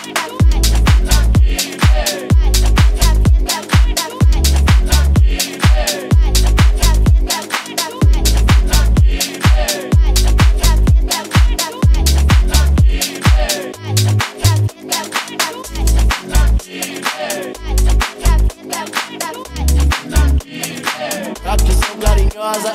carinhosa.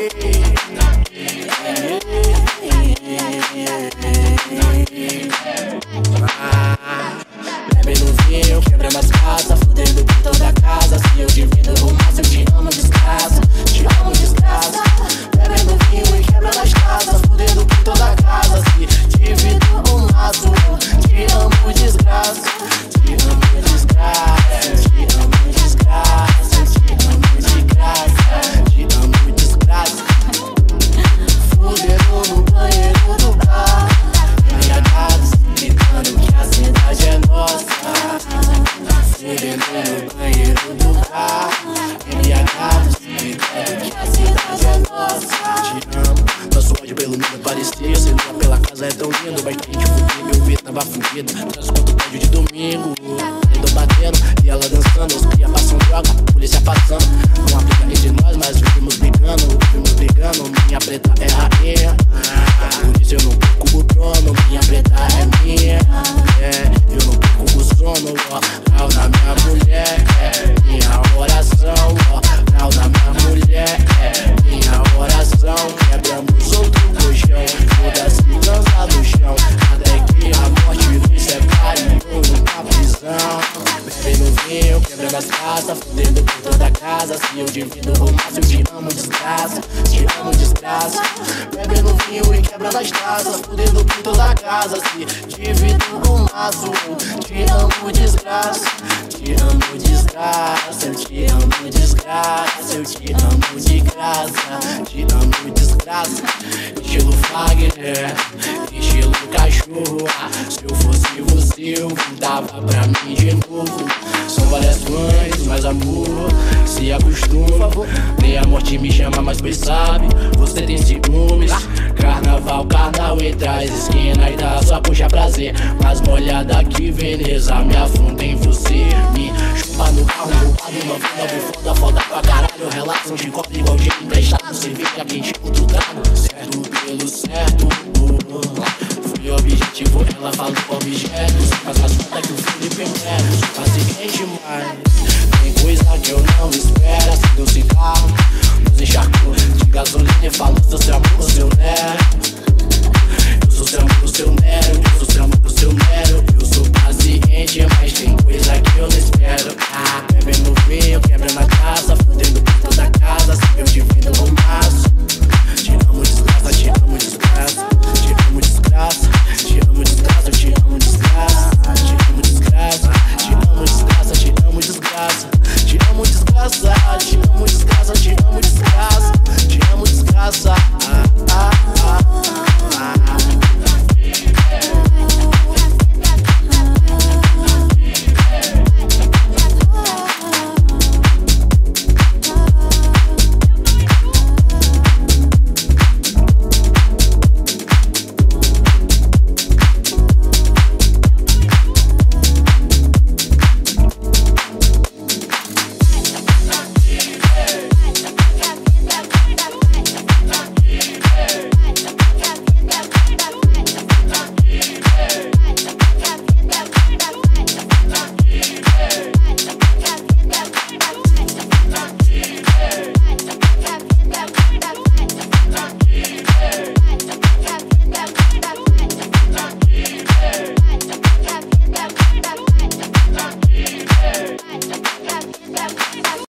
Bebe no vinho, quebrando as casas, fudendo por toda a casa. Se eu divido o maço, eu te amo, desgraça. Te amo, desgraça. Bebe no vinho e quebrando as casas, fudendo por toda a casa. Se divido o maço, eu te amo, desgraça. Te amo, desgraça. Te amo, desgraça. Te amo, desgraça. Te amo, desgraça. Fudendo no banheiro do bar, embriagados, gritando que a cidade é nossa. Fudendo no banheiro do bar, embriagados, gritando que a cidade é nossa. Te amo, nosso ódio pelo mundo parecia. Você nua pela casa é tão lindo, mas quem te fudeu, meu ver tava fudido. Transporto tarde de domingo, tô batendo e ela dançando. Os cria passam droga, polícia passando. Não aplica entre nós, mas vivemos brigando. Minha preta é rainha, por isso eu não perco o trono. Minha preta é minha, eu não perco o sono. Grau na minha mulher, minha oração. Grau na minha mulher, minha oração. Quebramos outro colchão, foda-se dança no chão, até que a morte nos separe ou numa prisão. Bebe no vinho, quebrando as casas, fudendo por toda a casa. Se eu divido o maço, eu te amo, desgraça. Te amo, desgraça. Bebe no vinho e quebrando as taças, fudendo por toda a casa. Se divido o maço, eu te amo, desgraça. Te amo, desgraça. Eu te amo, desgraça. Eu te amo de graça. Te amo, desgraça. Estilo Fagner, estilo cachorro. Se eu fosse você, eu voltava pra mim de novo. São várias mães, mas amor se acostuma. Nem a morte me chama, mas pois sabe, você tem ciúmes. Carnaval, carnal entre as esquinas e dá só puxa prazer. Mas molhada que Veneza me afunda em você. Me chupa no carro, roubado, novo, foda pra caralho. Relação de copo igual jeito emprestado. Cerveja quente, outro trago, certo pelo certo. Fui objetivo, ela falou objetos. Faz as contas que o Felipe Neto faz demais. Tem coisa que eu não espero. Acendeu cigarro, nos encharcou de gasolina e falou: sou seu amor, seu Nero. Eu sou seu amor, seu Nero. Eu sou seu amor, seu Nero.